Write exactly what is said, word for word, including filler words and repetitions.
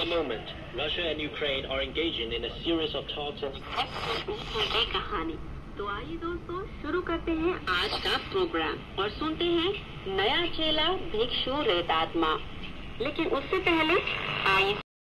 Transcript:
moment. Russia and Ukraine are engaging in a series of talks on कहानी। तो आइए दोस्तों शुरू करते हैं आज का प्रोग्राम और सुनते हैं नया चेला भिक्षु रेतात्मा। लेकिन उससे पहले आइए